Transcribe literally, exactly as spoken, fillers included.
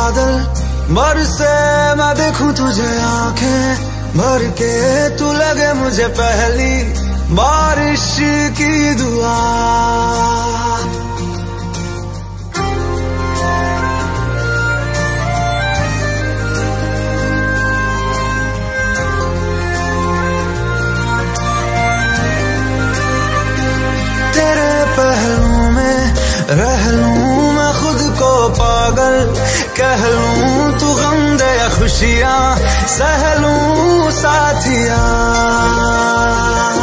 बादल बरसे मैं देखूं तुझे आंखें भर के, तू लगे मुझे पहली बारिश की दुआ। तेरे पहलू में रह लूं मैं खुद को पागल, कह लूं तू गम दे या खुशियां सह लूं साथिया।